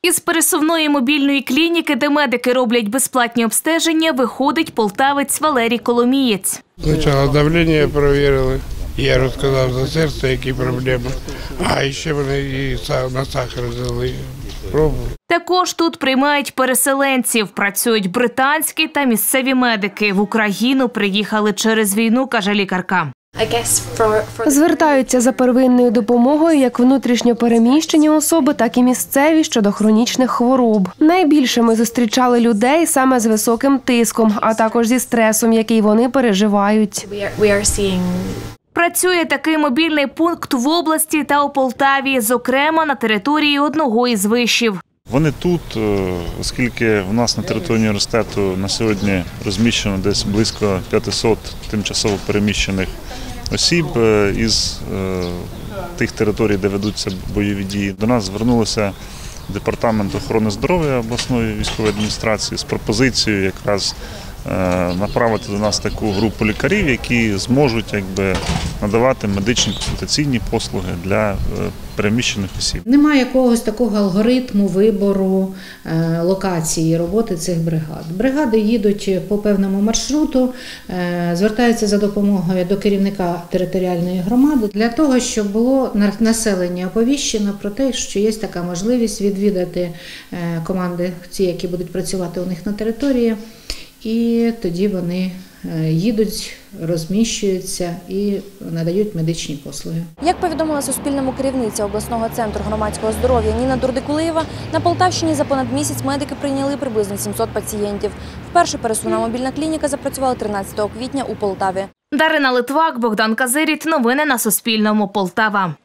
Із пересувної мобільної клініки, де медики роблять безплатні обстеження, виходить полтавець Валерій Коломієць. Спочатку давлення перевірили, я розказав за серце, які проблеми, а ще вони і на сахар взяли пробу. Також тут приймають переселенців. Працюють британські та місцеві медики. В Україну приїхали через війну, каже лікарка. Звертаються за первинною допомогою як внутрішньо переміщені особи, так і місцеві щодо хронічних хвороб. Найбільше ми зустрічали людей саме з високим тиском, а також зі стресом, який вони переживають. Працює такий мобільний пункт в області та у Полтаві, зокрема на території одного із вишів. Вони тут, оскільки в нас на території університету на сьогодні розміщено десь близько 500 тимчасово переміщених осіб із тих територій, де ведуться бойові дії. До нас звернулося Департамент охорони здоров'я обласної військової адміністрації з пропозицією якраз направити до нас таку групу лікарів, які зможуть надавати медичні консультаційні послуги для переміщених осіб. Немає якогось такого алгоритму вибору локації роботи цих бригад. Бригади їдуть по певному маршруту, звертаються за допомогою до керівника територіальної громади для того, щоб було населення оповіщено про те, що є така можливість відвідати команди, ті, які будуть працювати у них на території. І тоді вони їдуть, розміщуються і надають медичні послуги. Як повідомила Суспільному керівниця обласного центру громадського здоров'я Ніна Дурдикулеєва, на Полтавщині за понад місяць медики прийняли приблизно 700 пацієнтів. Вперше пересувна мобільна клініка запрацювала 13 квітня у Полтаві. Дарина Литвак, Богдан Казиріт. Новини на Суспільному. Полтава.